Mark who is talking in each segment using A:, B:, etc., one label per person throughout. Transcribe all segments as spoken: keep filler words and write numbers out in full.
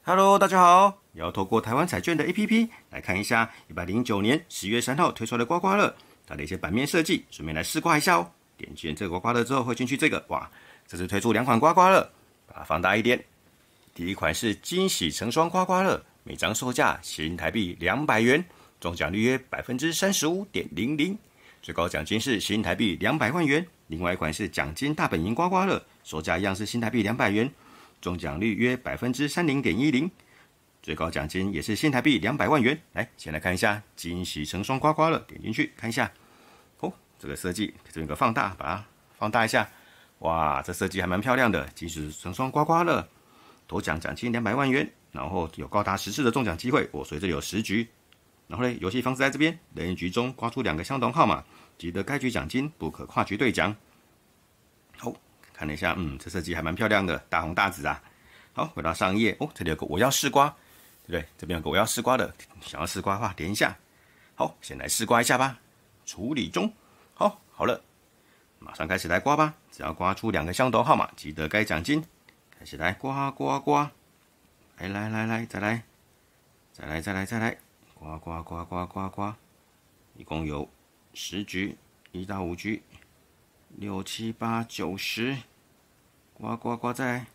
A: Hello， 大家好！也要透过台湾彩券的 A P P 来看一下一百零九年十月三号推出来的刮刮乐，它的一些版面设计，顺便来试刮一下哦。点进这个刮刮乐之后，会进去这个，哇，这次推出两款刮刮乐，把它放大一点。第一款是惊喜成双刮刮乐，每张售价新台币两百元，中奖率约百分之三十五点零零，最高奖金是新台币两百万元。另外一款是奖金大本营刮刮乐，售价一样是新台币两百元。中奖率约百分之三零点一零，最高奖金也是新台币两百万元。来，先来看一下惊喜成双刮刮乐，点进去看一下。哦，这个设计这边有个放大，把它放大一下。哇，这设计还蛮漂亮的。惊喜成双刮刮乐，头奖奖金两百万元，然后有高达十次的中奖机会。我、哦、所以这里有十局。然后呢，游戏方式在这边，任意局中刮出两个相同号码，记得该局奖金不可跨局兑奖。好。看了一下，嗯，这设计还蛮漂亮的，大红大紫啊。好，回到上一页哦，这里有个我要试刮，对不对？这边有个我要试刮的，想要试刮的话点一下。好，先来试刮一下吧。处理中。好，好了，马上开始来刮吧。只要刮出两个相同号码，记得该奖金。开始来刮刮刮，来来来来，再来，再来再来再来，刮刮刮刮刮刮，一共有十局，一到五局。六七八九十，刮刮刮再来，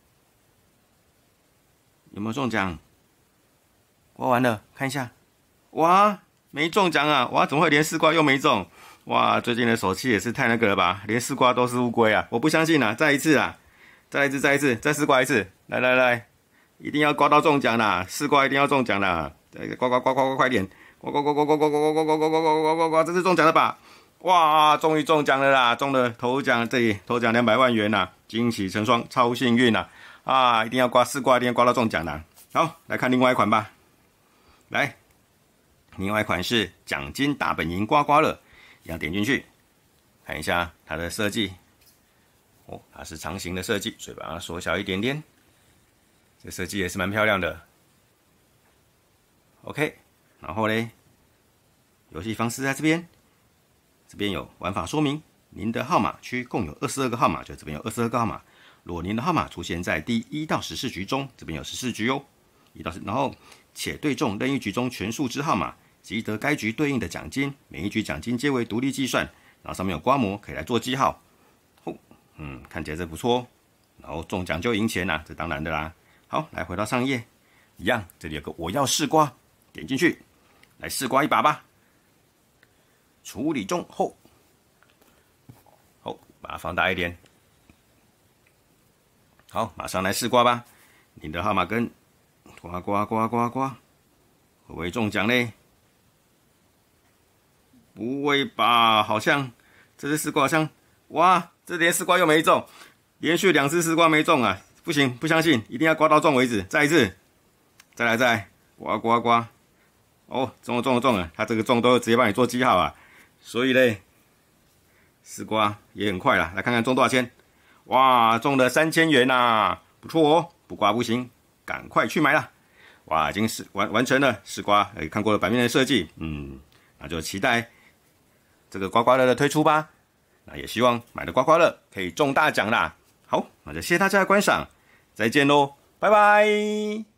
A: 有没有中奖？刮完了，看一下，哇，没中奖啊！哇，怎么会连四刮又没中？哇，最近的手气也是太那个了吧？连四刮都是乌龟啊！我不相信啊！再一次啊！再一次，再一次，再四刮一次！来来来，一定要刮到中奖啦！四刮一定要中奖啦！再刮刮刮刮刮快点！刮刮刮刮刮刮刮刮刮刮刮刮刮刮刮，这是中奖了吧？哇，终于中奖了啦！中了头奖，这里头奖两百万元啦，惊喜成双，超幸运啦！啊，一定要刮四刮，一定要刮到中奖啦！好，来看另外一款吧。来，另外一款是奖金大本营刮刮乐，一样点进去看一下它的设计。哦，它是长形的设计，所以把它缩小一点点。这设计也是蛮漂亮的。OK， 然后嘞，游戏方式在这边。这边有玩法说明，您的号码区共有二十二个号码，就这边有二十二个号码。如果您的号码出现在第一到十四局中，这边有十四局哦，一到十，然后且对中任意局中全数支号码，即得该局对应的奖金，每一局奖金皆为独立计算。然后上面有刮模，可以来做记号。哦，嗯，看起来这不错哦。然后中奖就赢钱啦，这当然的啦。好，来回到上页，一样，这里有个我要试刮，点进去，来试刮一把吧。处理中后，好，把它放大一点。好，马上来试刮吧。你的号码跟刮刮刮刮刮，会不会中奖嘞？不会吧？好像这次试刮好像，哇，这连试刮又没中，连续两次试刮没中啊！不行，不相信，一定要刮到中为止。再一次，再来再来，刮刮刮。哦，中了中了中了，他这个中都直接帮你做记号啊。所以嘞，试刮也很快啦，来看看中多少钱。哇，中了三千元呐，不错哦，不刮不行，赶快去买啦！哇，已经是完完成了试刮，也看过了版面的设计，嗯，那就期待这个刮刮乐的推出吧。那也希望买的刮刮乐可以中大奖啦。好，那就谢谢大家的观赏，再见喽，拜拜。